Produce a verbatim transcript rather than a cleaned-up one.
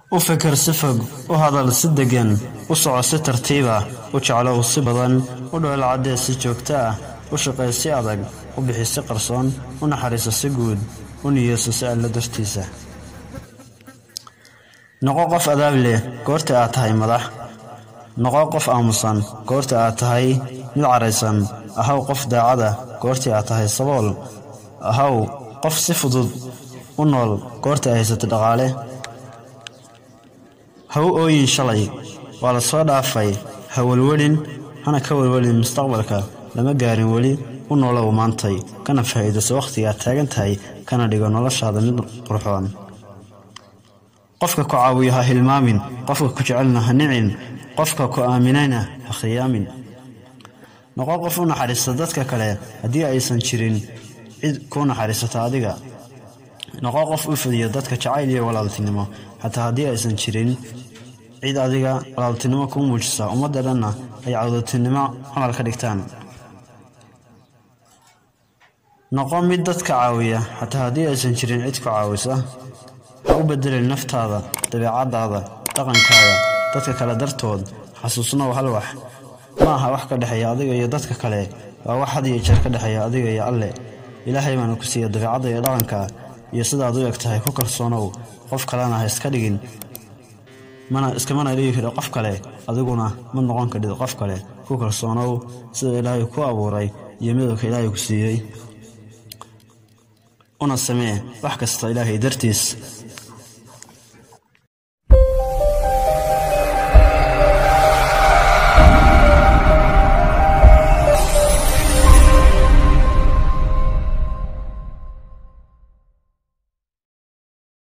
u fikir si fog, u hadal si degan, u soco si tartiib ah, u jeclow si badan, u dhoolo caddeed si joogto ah, u shaqay si adag, u bixi si qarsoon, u naxariiso si guud, u niyeyso si Alle dartiisa. Noqo qof adaab leh goorta aad tahay madax. Noqo qof aamusan goorta aad tahay mid caraysan. Ahaw qof daacada goorta aad tahay sabool. Ahaw qof si fudud u nool goorta ay haysato dhaqaale. Haw ooyin shalay waa la soo dhaafay. Ha walwalin hana ka walwalin mustaqbalka lama gaarin weli. U noolow maantay kana faa'iidayso waqtiga aad taagan tahay kana dhigo noloshaada mid qurxoon. qofka ku caawiyo ha hilmaamin, qofka ku jecelna ha nicin, qofka ku aaminayna ha khiyaamin. Noqo qof u naxariista dadka kale haddii aysan jirin cid ku naxariisata adiga. Noqo qof u fidiyo dadka jacayl iyo walaaltinimo hataa haddii aysan jirin cid adiga walaaltinimo ku muujisa. ummadda dhanna ay cawdatinimo camal ka dhigtaan. noqo mid dadka caawiya hataa haddii aysan jirin cid ku caawisa. ha u bedelin naftaada, dabeecadaada, dhaqankaaga dadka kale dartood. xasuusnow hal wax ma aha wax ka dhexeeya adiga iyo dadka kale, waa wax had iyo jeer ka dhexeeya adiga iyo Alle. Ilaahay baana ku siiya dabeecadda iyo dhaqanka iyo sidaad u egtahay. ku kalsoonow qof kalena ha iska dhigin, mana iskamana dhigi karo qof kale, adiguna ma noqon karid qof kale. ku kalsoonow sida Ilaahay ku abuuray iyo midabka Ilaahay ku siiyey, una samee wax kasta Ilaahay dartiis.